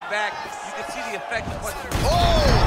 Back, you can see the effect of what. Oh!